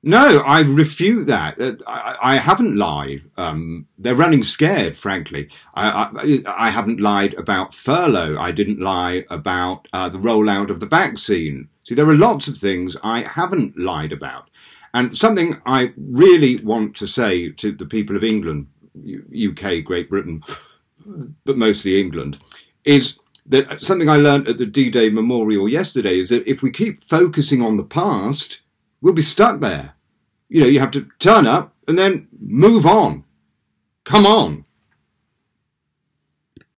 No, I refute that. I haven't lied. They're running scared, frankly. I haven't lied about furlough. I didn't lie about the rollout of the vaccine. See, there are lots of things I haven't lied about. And something I really want to say to the people of England, UK, Great Britain, but mostly England, is that something I learned at the D-Day memorial yesterday is that if we keep focusing on the past, we'll be stuck there. You know, you have to turn up and then move on. Come on.